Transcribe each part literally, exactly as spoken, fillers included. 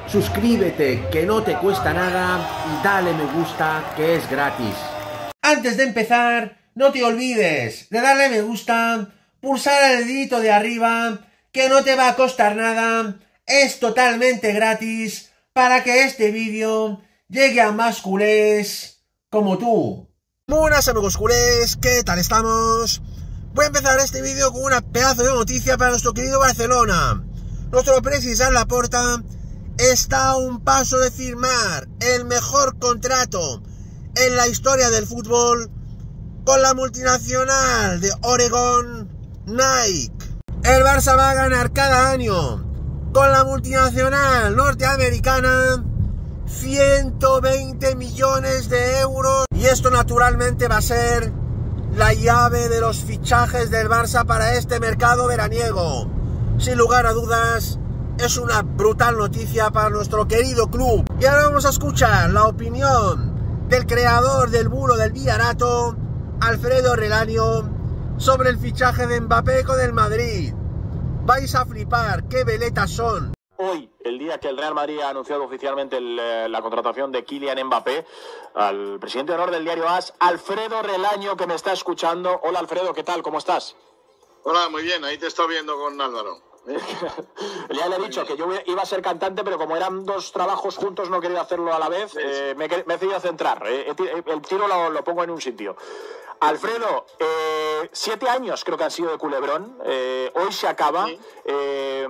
suscríbete que no te cuesta nada y dale me gusta que es gratis. Antes de empezar, no te olvides de darle me gusta, pulsar el dedito de arriba, que no te va a costar nada, es totalmente gratis para que este vídeo llegue a más culés como tú. Buenas amigos culés, ¿qué tal estamos? Voy a empezar este vídeo con una pedazo de noticia para nuestro querido Barcelona. Nuestro presidente Laporta está a un paso de firmar el mejor contrato en la historia del fútbol con la multinacional de Oregon, Nike. El Barça va a ganar cada año con la multinacional norteamericana ciento veinte millones de euros, y esto naturalmente va a ser la llave de los fichajes del Barça para este mercado veraniego. Sin lugar a dudas, es una brutal noticia para nuestro querido club. Y ahora vamos a escuchar la opinión del creador del bulo del Villarato, Alfredo Relaño, sobre el fichaje de Mbappé con el Madrid. Vais a flipar, qué veletas son. Hoy, el día que el Real Madrid ha anunciado oficialmente el, la contratación de Kylian Mbappé, al presidente de honor del diario AS, Alfredo Relaño, que me está escuchando. Hola Alfredo, ¿qué tal? ¿Cómo estás? Hola, muy bien, ahí te estoy viendo con Álvaro. Ya le he dicho que yo iba a ser cantante, pero como eran dos trabajos juntos no quería hacerlo a la vez. Eh, me, me he decidido centrar. Eh, el tiro lo, lo pongo en un sitio. Alfredo, eh, siete años creo que han sido de culebrón. Eh, hoy se acaba. Sí. Eh,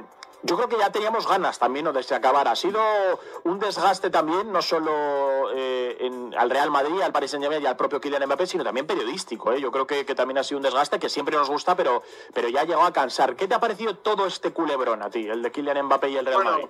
yo creo que ya teníamos ganas también, ¿no?, de que se acabara. Ha sido un desgaste también, no solo eh, en, al Real Madrid, al Paris Saint-Germain y al propio Kylian Mbappé, sino también periodístico. ¿eh? Yo creo que, que también ha sido un desgaste que siempre nos gusta, pero, pero ya ha llegado a cansar. ¿Qué te ha parecido todo este culebrón a ti, el de Kylian Mbappé y el Real bueno, Madrid?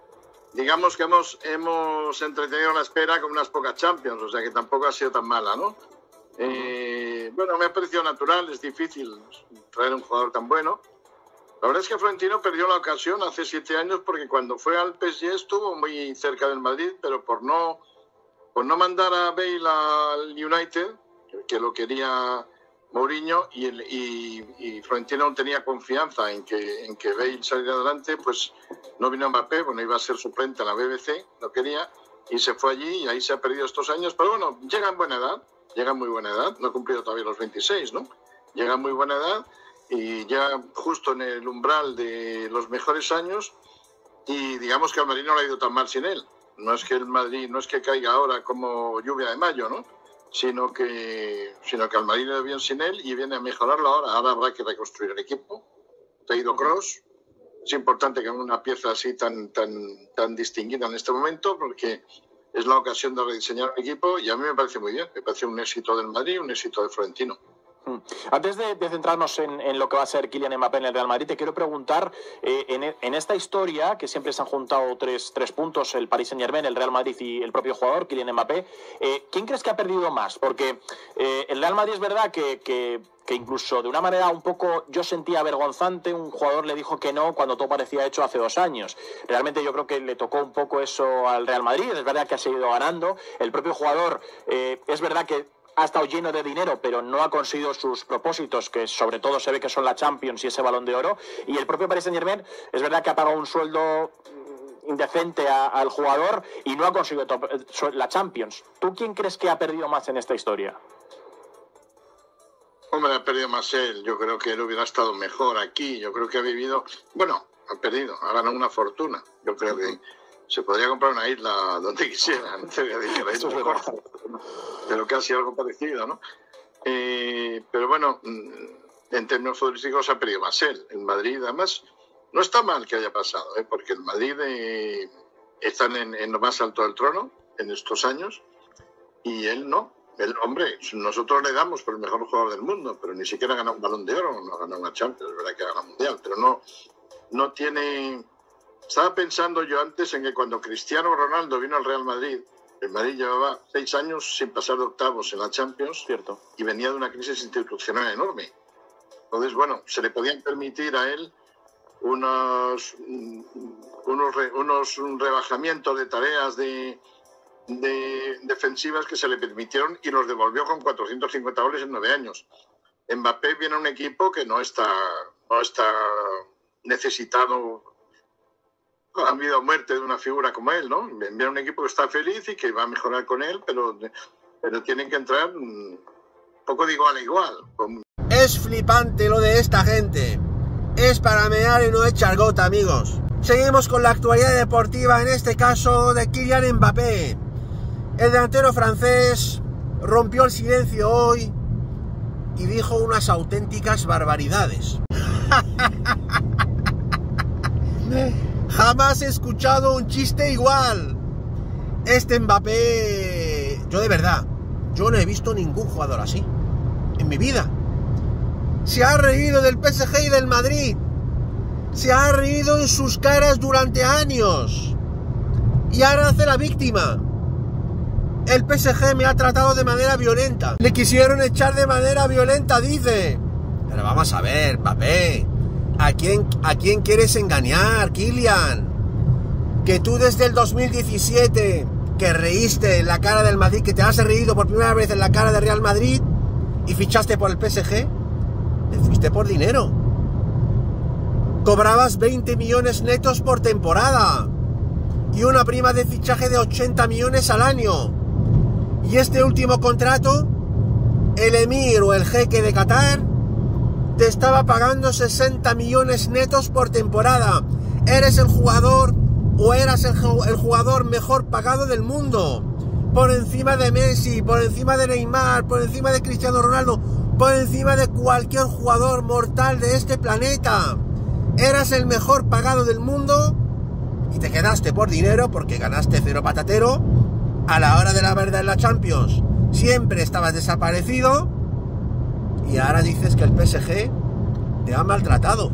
Digamos que hemos, hemos entretenido la espera con unas pocas Champions, o sea que tampoco ha sido tan mala, ¿no? Uh-huh. eh, bueno, me ha parecido natural, es difícil traer un jugador tan bueno. La verdad es que Florentino perdió la ocasión hace siete años porque cuando fue al P S G estuvo muy cerca del Madrid, pero por no, por no mandar a Bale al United, que lo quería Mourinho, y, el, y, y Florentino no tenía confianza en que, en que Bale saliera adelante, pues no vino Mbappé, bueno, iba a ser suplente en la B B C, no quería, y se fue allí y ahí se ha perdido estos años, pero bueno, llega en buena edad, llega en muy buena edad, no ha cumplido todavía los veintiséis, ¿no? Llega en muy buena edad, y ya justo en el umbral de los mejores años, y digamos que al Madrid no le ha ido tan mal sin él. No es que el Madrid, no es que caiga ahora como lluvia de mayo, ¿no? Sino que, sino que al Madrid le ha ido bien sin él y viene a mejorarlo ahora. Ahora habrá que reconstruir el equipo. Ha ido Kroos. Es importante que una pieza así tan, tan, tan distinguida en este momento, porque es la ocasión de rediseñar el equipo, y a mí me parece muy bien. Me parece un éxito del Madrid, un éxito de Florentino. Antes de, de centrarnos en, en lo que va a ser Kylian Mbappé en el Real Madrid, te quiero preguntar, eh, en, en esta historia, que siempre se han juntado tres, tres puntos, el Paris Saint-Germain, el Real Madrid y el propio jugador, Kylian Mbappé, eh, ¿quién crees que ha perdido más? Porque eh, el Real Madrid es verdad que, que, que incluso de una manera un poco, yo sentía vergonzante, un jugador le dijo que no cuando todo parecía hecho hace dos años. Realmente yo creo que le tocó un poco eso al Real Madrid, es verdad que ha seguido ganando, el propio jugador, eh, es verdad que ha estado lleno de dinero, pero no ha conseguido sus propósitos, que sobre todo se ve que son la Champions y ese Balón de Oro. Y el propio Paris Saint-Germain, es verdad que ha pagado un sueldo indecente a, al jugador y no ha conseguido top, la Champions. ¿Tú quién crees que ha perdido más en esta historia? Hombre, ha perdido más él. Yo creo que él hubiera estado mejor aquí. Yo creo que ha vivido... Bueno, ha perdido, ha ganado una fortuna. Yo creo que se podría comprar una isla donde quisiera, no te voy a decir, eso es mejor, pero casi algo parecido, ¿no? Eh, pero bueno, en términos futbolísticos ha perdido más él. En Madrid, además, no está mal que haya pasado, ¿eh? Porque en Madrid eh, están en, en lo más alto del trono en estos años, y él no. El hombre, nosotros le damos por el mejor jugador del mundo, pero ni siquiera ha ganado un Balón de Oro, no ha ganado una Champions, es verdad que ha ganado un Mundial, pero no, no tiene... Estaba pensando yo antes en que cuando Cristiano Ronaldo vino al Real Madrid, el Madrid llevaba seis años sin pasar de octavos en la Champions. Cierto. Y venía de una crisis institucional enorme. Entonces, bueno, se le podían permitir a él unos, unos, unos rebajamientos de tareas de, de defensivas que se le permitieron, y los devolvió con cuatrocientos cincuenta goles en nueve años. Mbappé viene a un equipo que no está, no está necesitado han habido muerte de una figura como él, ¿no? Enviar un equipo que está feliz y que va a mejorar con él, pero, pero tienen que entrar un poco de igual a igual. Es flipante lo de esta gente. Es para mear y no echar gota, amigos. Seguimos con la actualidad deportiva, en este caso de Kylian Mbappé. El delantero francés rompió el silencio hoy y dijo unas auténticas barbaridades. Jamás he escuchado un chiste igual. Este Mbappé, yo de verdad, yo no he visto ningún jugador así en mi vida. Se ha reído del P S G y del Madrid. Se ha reído en sus caras durante años. Y ahora hace la víctima. El P S G me ha tratado de manera violenta. Le quisieron echar de manera violenta, dice. Pero vamos a ver, Mbappé. ¿A quién, ¿A quién quieres engañar, Kylian? Que tú desde el dos mil diecisiete, que reíste en la cara del Madrid, que te has reído por primera vez en la cara de Real Madrid y fichaste por el P S G, te fuiste por dinero. Cobrabas veinte millones netos por temporada y una prima de fichaje de ochenta millones al año. Y este último contrato, el emir o el jeque de Qatar te estaba pagando sesenta millones netos por temporada. Eres el jugador o eras el, el jugador mejor pagado del mundo. Por encima de Messi, por encima de Neymar, por encima de Cristiano Ronaldo, por encima de cualquier jugador mortal de este planeta. Eras el mejor pagado del mundo y te quedaste por dinero porque ganaste cero patatero. A la hora de la verdad en la Champions siempre estabas desaparecido. Y ahora dices que el P S G te ha maltratado.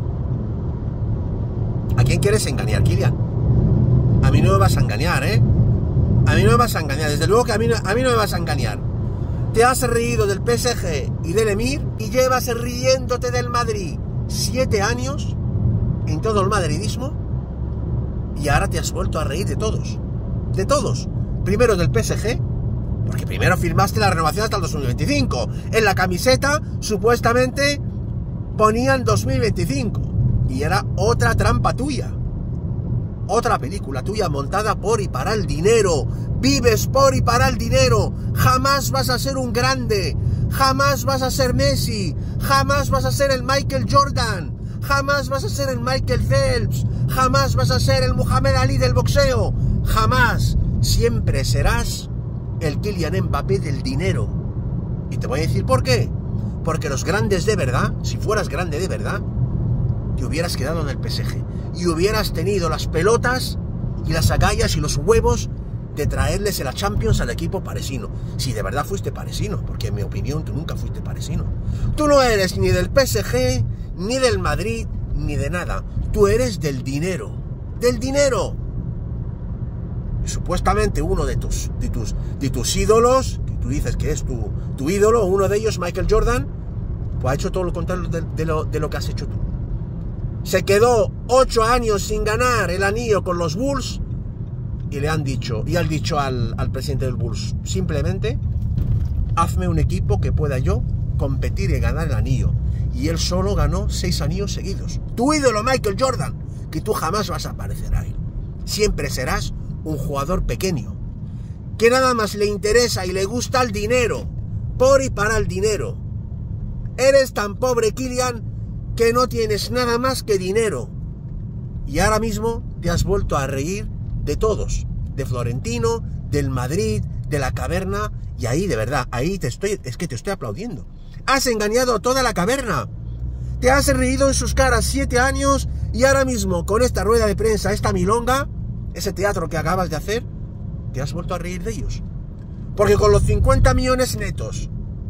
¿A quién quieres engañar, Kylian? A mí no me vas a engañar, ¿eh? A mí no me vas a engañar. Desde luego que a mí, no, a mí no me vas a engañar. Te has reído del P S G y del Emir y llevas riéndote del Madrid siete años en todo el madridismo y ahora te has vuelto a reír de todos. De todos. Primero del P S G, porque primero firmaste la renovación hasta el dos mil veinticinco. En la camiseta, supuestamente, ponían dos mil veinticinco. Y era otra trampa tuya. Otra película tuya montada por y para el dinero. Vives por y para el dinero. Jamás vas a ser un grande. Jamás vas a ser Messi. Jamás vas a ser el Michael Jordan. Jamás vas a ser el Michael Phelps. Jamás vas a ser el Muhammad Ali del boxeo. Jamás. Siempre serás el Kylian Mbappé del dinero. Y te voy a decir por qué. Porque los grandes de verdad, si fueras grande de verdad, te hubieras quedado en el P S G y hubieras tenido las pelotas y las agallas y los huevos de traerles la Champions al equipo parisino. Si de verdad fuiste parisino, porque en mi opinión tú nunca fuiste parisino. Tú no eres ni del P S G, ni del Madrid, ni de nada. Tú eres del dinero. ¡Del dinero! Y supuestamente uno de tus, de tus, de tus ídolos, que tú dices que es tu, tu ídolo, uno de ellos, Michael Jordan, pues ha hecho todo lo contrario de, de, lo, de lo que has hecho tú. Se quedó ocho años sin ganar el anillo con los Bulls y le han dicho, y han dicho al, al presidente del Bulls, simplemente, hazme un equipo que pueda yo competir y ganar el anillo. Y él solo ganó seis anillos seguidos. Tu ídolo, Michael Jordan, que tú jamás vas a aparecer ahí. Siempre serás un jugador pequeño, que nada más le interesa y le gusta el dinero, por y para el dinero. Eres tan pobre, Kylian, que no tienes nada más que dinero. Y ahora mismo te has vuelto a reír de todos, de Florentino, del Madrid, de la caverna, y ahí, de verdad, ahí te estoy, es que te estoy aplaudiendo. Has engañado a toda la caverna. Te has reído en sus caras siete años y ahora mismo, con esta rueda de prensa, esta milonga, ese teatro que acabas de hacer, te has vuelto a reír de ellos. Porque con los cincuenta millones netos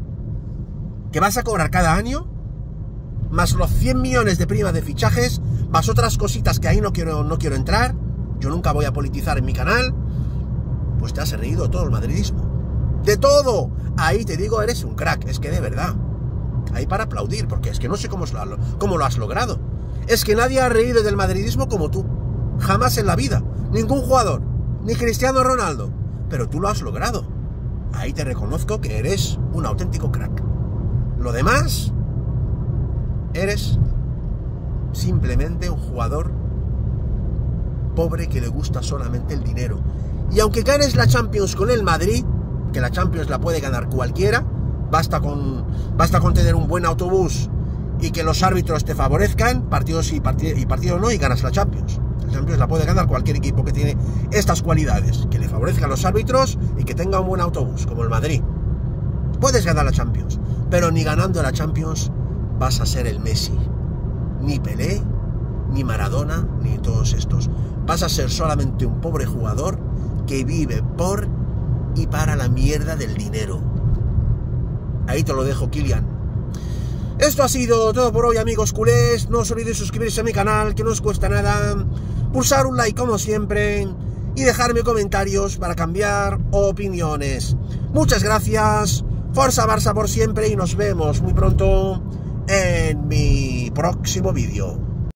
que vas a cobrar cada año, más los cien millones de primas de fichajes, más otras cositas que ahí no quiero, no quiero entrar, yo nunca voy a politizar en mi canal, pues te has reído de todo el madridismo. ¡De todo! Ahí te digo, eres un crack, es que de verdad. Ahí para aplaudir, porque es que no sé cómo lo, cómo lo has logrado. Es que nadie ha reído del madridismo como tú. Jamás en la vida. Ningún jugador. Ni Cristiano Ronaldo. Pero tú lo has logrado. Ahí te reconozco que eres un auténtico crack. Lo demás, eres simplemente un jugador pobre que le gusta solamente el dinero. Y aunque ganes la Champions con el Madrid, que la Champions la puede ganar cualquiera, basta con, basta con tener un buen autobús y que los árbitros te favorezcan, partidos sí y partidos y partido no, y ganas la Champions. La Champions la puede ganar cualquier equipo que tiene estas cualidades, que le favorezcan los árbitros y que tenga un buen autobús, como el Madrid. Puedes ganar la Champions, pero ni ganando la Champions vas a ser el Messi, ni Pelé, ni Maradona, ni todos estos. Vas a ser solamente un pobre jugador que vive por y para la mierda del dinero. Ahí te lo dejo, Kylian. Esto ha sido todo por hoy, amigos culés. No os olvidéis suscribirse a mi canal, que no os cuesta nada, pulsar un like como siempre y dejarme comentarios para cambiar opiniones. Muchas gracias, Forza Barça por siempre, y nos vemos muy pronto en mi próximo vídeo.